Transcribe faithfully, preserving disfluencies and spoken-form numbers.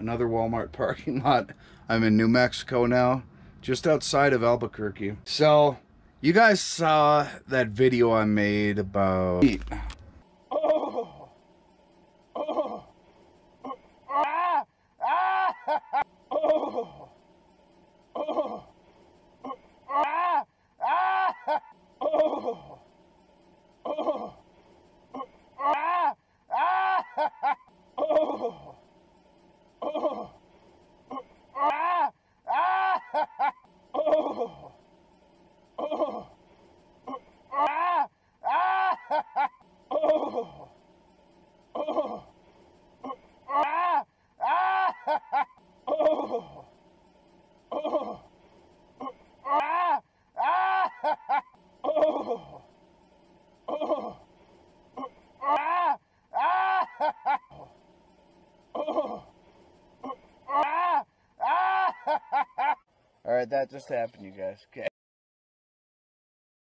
another Walmart parking lot. I'm in New Mexico now, just outside of Albuquerque. So, you guys saw that video I made about meat. Oh. Oh. Ah. Ah. Oh. Oh. Ah. Ah. Oh. Oh. Ah. Ah. Oh. Oh. Ah. Ah. Oh. Oh. Ah. Ah. Oh. Oh. Ah. Ah. Oh. Oh. Ah. Ah. Oh. Oh. Ah. Ah. Oh. Ah. Ah. All right, that just happened, you guys. Okay.